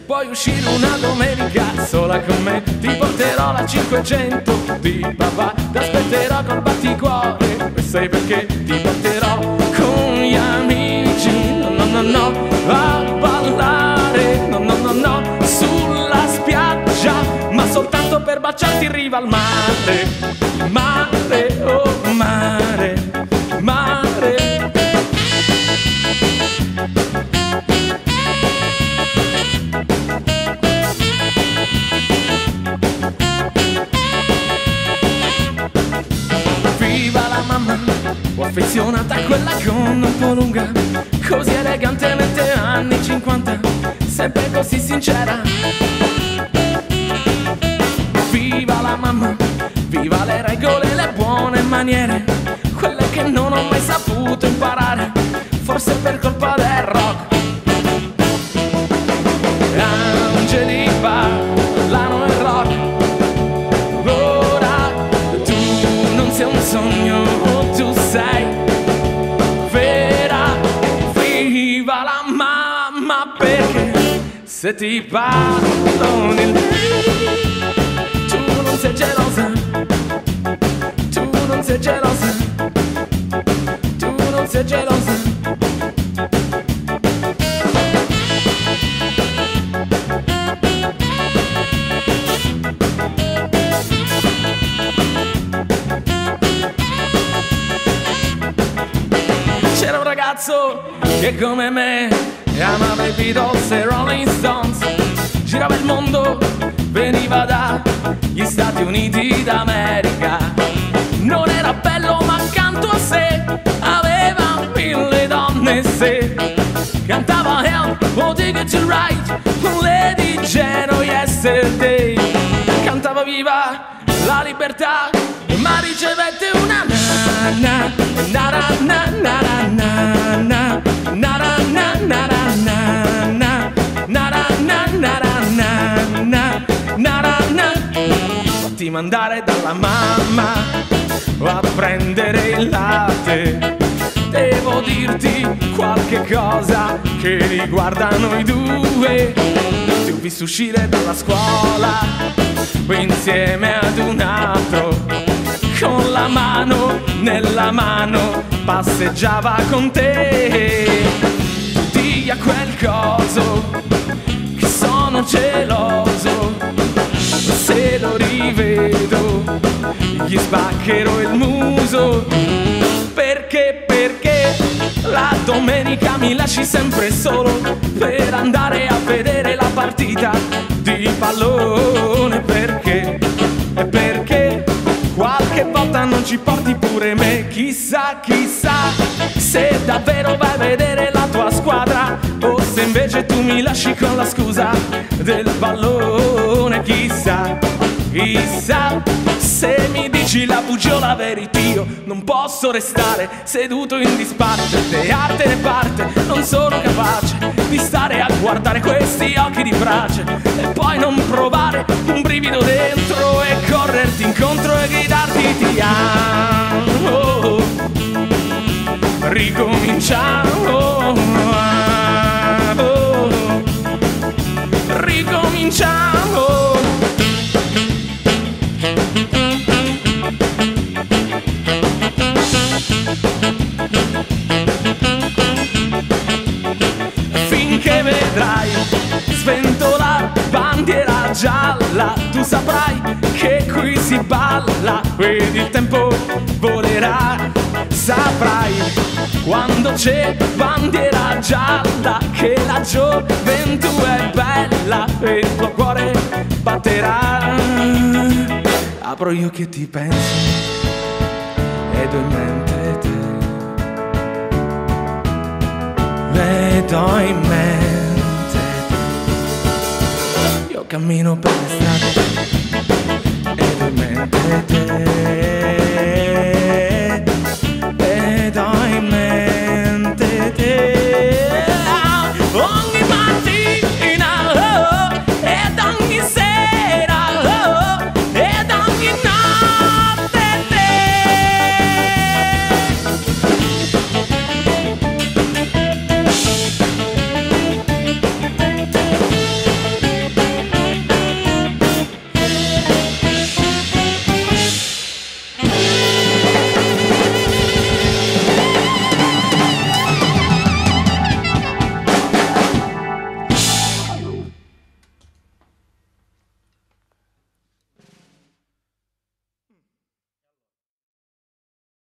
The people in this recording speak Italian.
Puoi uscire una domenica sola con me, ti porterò la 500 di papà, ti aspetterò col batticuore, e sai perché ti porterò con gli amici, no no no no, a ballare, no no no no, sulla spiaggia, ma soltanto per baciarti in riva al mare, mare, oh mare, mare. Viva la mamma, o affezionata a quella con un po' lunga, così elegantemente anni 50, sempre così sincera. Viva la mamma, viva le regole e le buone maniere, quelle che non ho mai saputo imparare, forse per colpa del rock. Angeli ballano il rock, ora tu non sei un sogno, tu sei vera. Viva la mamma, perché se ti parlo di lei tu non sei gelosa, tu non sei gelosa, tu non sei gelosa. C'era un ragazzo che come me amava i Beatles e Rolling Stones, girava il mondo, veniva dagli Stati Uniti d'America. Non era bello ma accanto a sé aveva 1000 donne, se cantava Help, oh Ticket to Ride, Lady Jane, oh Yesterday. Cantava viva la libertà, ma ricevette una na na na na na na na na na na na na na na. Fatti mandare dalla mamma a prendere il latte, devo dirti qualche cosa che riguarda noi due. Ti ho visto uscire dalla scuola insieme ad un altro, con la mano nella mano passeggiava con te. Di a quel coso che sono geloso, se lo rivedo gli spaccherò il muso. Perché, perché la domenica mi lasci sempre solo per andare a vedere la partita di pallone? Perché, perché qualche volta non ci porti pure me? Chissà, chissà se davvero vai a vedere la tua squadra, o se invece tu mi lasci con la scusa del pallone. Chissà, chissà se mi dici la bugia o la verità. Io non posso restare seduto in disparte, te arte ne parte, non sono capace di stare a guardare questi occhi di brace e poi non provare un brivido dentro e correrti incontro e gridarti ti amo. Ricominciamo, ricominciamo. Finché vedrai sventola bandiera gialla, tu saprai che qui si balla ed il tempo volerà. Saprai quando c'è bandiera gialla che la gioventù è bella e il tuo cuore batterà. Apro gli occhi e ti penso ed ho in mente te, vedo in mente te. Io cammino per le strade ed ho in mente te, vedo in mente